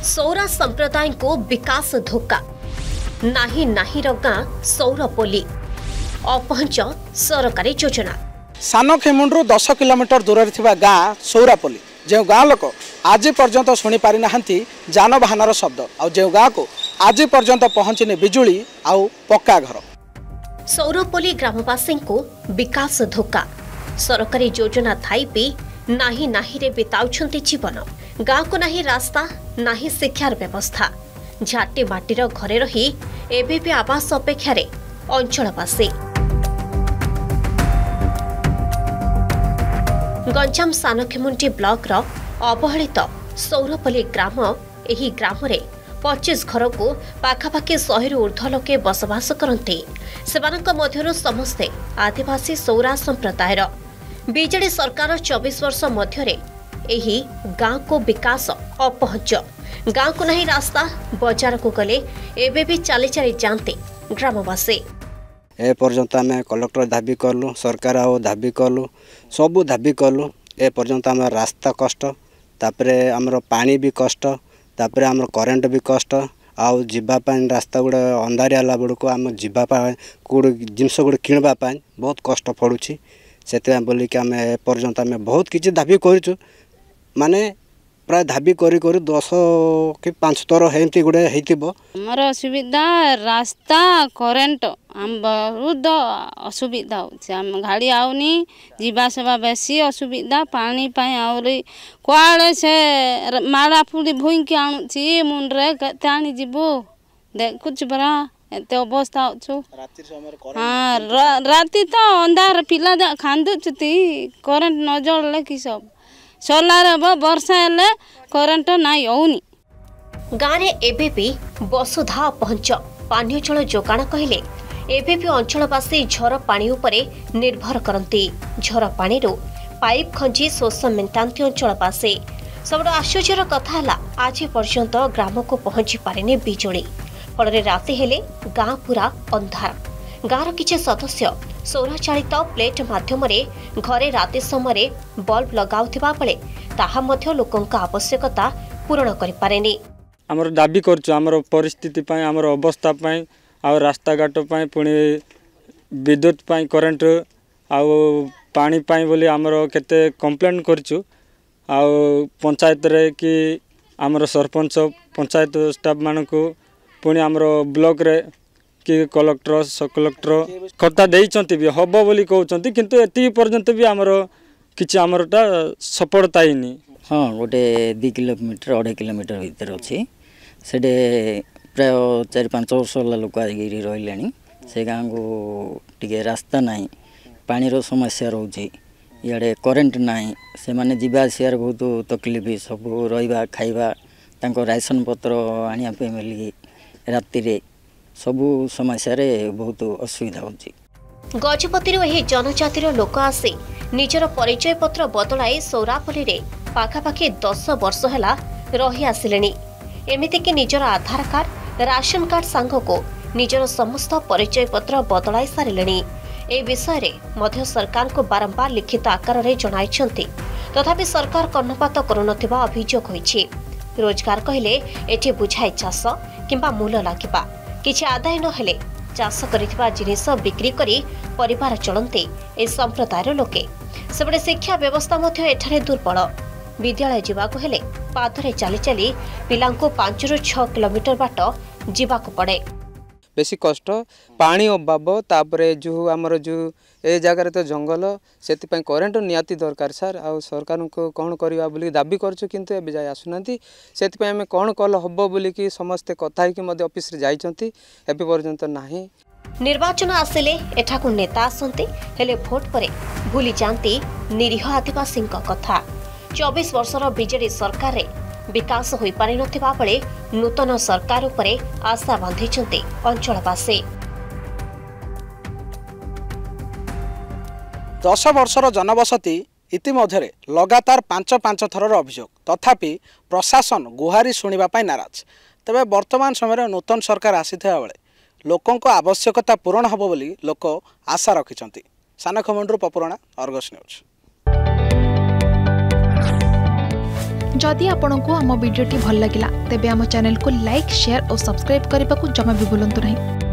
सौरा संप्रदाय को विकास धोखा नाही नाही गाँ सौरपोली अपहंच सरकारी योजना। सान खेमुंडू 10 किलोमीटर दूर गाँ सौरापोली जो गाँ लोक आज पर्यंत शुणी पारि नाहंती जानवाहन शब्द आउ गाँ को आज पर्यंत पहुंचनी बिजुली आउ पक्का घर। सौरपोली ग्रामवासी को विकास धोखा सरकारी योजना थाई भी नाही नाही रे बिताउछंती जीवन। गाँ को नाही रास्ता नाही शिक्षार व्यवस्था झाटी माटीर घरे रही एबे भी आवास अपेक्षा रे अंचलवासी। गंजाम सानखेमुंडी ब्लॉक रो अवहेलित सौरपोली ग्राम एही ग्राम रे 25 घर को पाखापाखि 100 रु ऊर्ध्व लोके बसवास करते। सेमानक मध्यरु समस्ते आदिवासी सौरा संप्रदायर। बीजेडी सरकार 24 वर्ष मध्यरे एही गाँ को विकास अपहंच। गाँ को नहीं रास्ता बाजार को गले एबे भी चली चली जानते ग्रामवासी। ए पर्यंत आम कलेक्टर दाबी कलु सरकार आओ दाबी कलु सबू दाबी कलु ए पर्यंत आम रास्ता कष्ट तापरे आमर पानी भी कष्ट तापरे आमर करेंट भी कष्ट आउ जीवापाई रास्ता गुड़ा अंधारिया बेलू आम जीवापाई कौड़ जिनस गुड़ किणवा बहुत कष्ट पड़ुछि। से बोलिक आम ए पर्यंत आम बहुत किसी दाबी करूँ माने प्राय दाबी करी 10 कि 5 थर हेंती गुड़े हमर असुविधा रास्ता करेंट आम बहुत असुविधा होम गाड़ी आउनी जीवासवा बेसी असुविधा पानी पाई आहरी कुआड़े से माड़ा फुड़ी भूईकी आणुची मुंडे केते आनी जीवु देखुच बरा एते अवस्था होछु। हाँ राति तो अंधार पिला खांदुचती करेंट न जळले कि सब सोलार वर्षा हेले करेंट नाई होनी। गाँव में एबे भी वसुधा पहुंच पानीय जल जोगाण कहले एबे भी अंचलवासी झर पानी उपरे निर्भर करती। झर पानी रो पाइप खंजी शोष मेटाती अंचलवासी। सब आश्चर्यर कथा है आज पर्यंत ग्राम को पहुंची पारे बिजुली फल राति हेले गाँ पूरा अंधार। गाँव किछि सदस्य सौर चालित प्लेट माध्यम घरे राति समय बल्ब लगाउथिबा बेले ताहा मध्य लोकंक आवश्यकता पूरण करि पारेनी। आमर दाबी करछु आमर परिस्थिति पाई आमर अवस्था पाई आ रास्ता घाट पाई पुणी विद्युत पाई करेंट आ पानी पाई बोली आमर केते कंप्लेंट करछु आ पंचायत रे कि आमर सरपंच पंचायत स्टाफ मानकु पुणी आमर ब्लॉक रे कि कलेक्टर सब कलेक्टर कथा देइचंती भी हबो बोली कहउचंती किंतु एति पर्यंत भी आमर किछि आमरटा सफलता हिनी। हाँ गोटे 2 किलोमीटर 2.5 किलोमीटर भीतर अच्छी से प्राय 4-5 वर्ष लोक आगे रही से गाँव को टी रास्ता ना पानी समस्या रोचे इे करेंट ना से मैंने जावार बहुत तकलीफ सब रहा खाइबा राशन पत्र आने मिली राति सबू समस्या रे बहुत असुविधा होची। गजपति जनजातिर लोक आसी निजर परिचय पत्र बदलाई सौरापोली रे पाखापाखि 10 वर्ष हैला रही आसिलेनी। एमितिक निजर आधार कार्ड राशन कार्ड सांग को निजर समस्त परिचय पत्र बदलाई सारिलेनी। ए विषय रे मध्य सरकार को बारंबार लिखित आकार रे जणाइछंती तथापि सरकार कर्णपात करुनथिबा अभियोग होईछि। रोजगार कहले एठी बुझाई चाष किंबा मूल लागिबा किछि आदाय न हेले चाष करिथिबा जिनिस बिक्री करी परिवार चलते ए संप्रदायर लोके। सेबडे शिक्षा व्यवस्था मध्य एठारे दुर्बल। विद्यालय जीवाको हेले पादरे चली चली पिलांको 5 ରୁ 6 किलोमीटर बाट जीवाको पड़े। बेसी कष्ट पानी अभाव तापरे जो आमर जो ए जगार तो जंगल से करेंट निहाती दरकार सर आ सरकार को कौन करवा बोली दाबी करछु किंतु ए जाय आसुनांती से आम कौन कल हबो बोली कि समस्ते कथा कि ऑफिस रे जाइछंती एबे पर्यंत नाही। निर्वाचन आसिले एठाकु नेता आसंती हेले भोट परे भूली जानती निरीह आदिवासी कथा। 24 वर्षर बीजेडी सरकार रे विकास होई पारि नथिबा बेले नूतन सरकार उपरे आशा बांधिछंती अंचलवासी। 10 वर्षर जनबसती इतिमध्य लगातार 5 थरर अभियोग तथापि प्रशासन गुहारी शुणा नाराज। तेबे वर्तमान समय नूतन सरकार आसीथिबा बेले लोकों आवश्यकता पूरण हबो बोली लोक आशा रखिछंती। सानखेमुंडू पपुराणा अर्गस न्यूज। जदि आपंक आम भिडी भल लगा तेब आम चैनल को लाइक शेयर और सब्सक्राइब करने को जमा भी भूलु नहीं।